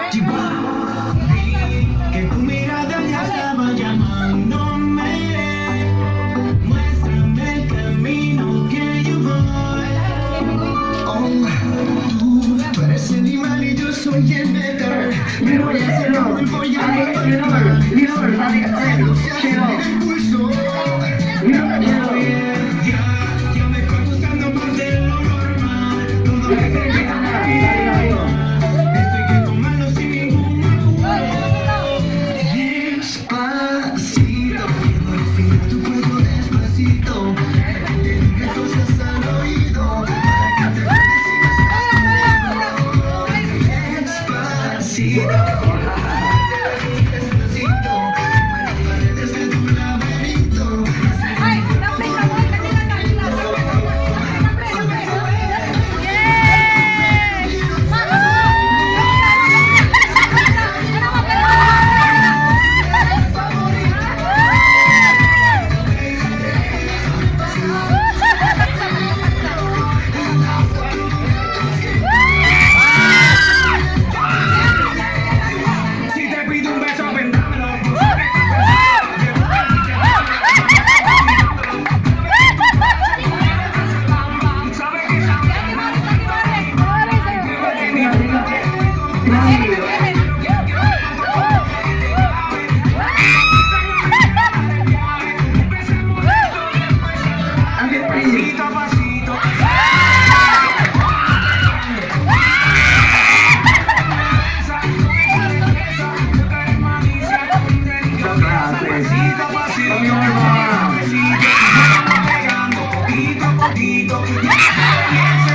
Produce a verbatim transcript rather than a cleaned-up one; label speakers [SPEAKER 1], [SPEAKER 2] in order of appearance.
[SPEAKER 1] Que tu mirada ya estaba llamándome. Muéstrame el camino que yo voy. Oh, tú, tú eres el animal y yo soy el better. Me voy a hacer lo que voy a hacer. El pulso. Ya, ya me estoy gustando más de lo normal. Todo es poquito, poquito.